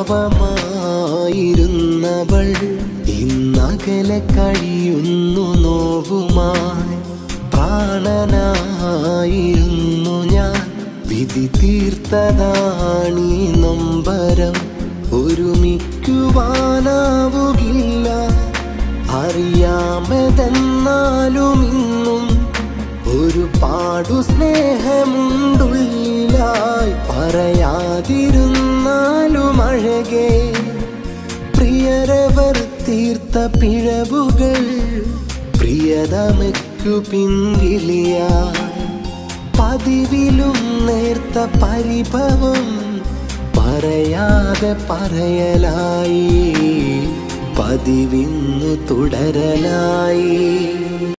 ഭാവമായിരുന്നവൾ ഇന്നകലെ കഴിയുന്നു നോവുമായി. പ്രാണനായിരുന്നു ഞാൻ, വിധി തീർത്തതാണീ നൊമ്പരം. ഒരുമിക്കുവാനാവുകില്ല അറിയാമതെന്നാലും ഇന്നും ഒരുപാടു സ്നേഹമുണ്ടുള്ളിലായി. പറയാതിരുന്നാലും അഴകേ പ്രിയരവർ തീർത്ത പിഴവുകൾ പ്രിയതമയ്ക്കു പിൻവിളിയായി. പതിവിലും നേർത്ത പരിഭവം പറയാതെ പറയലായി, പതിവിന്നു തുടരലായി.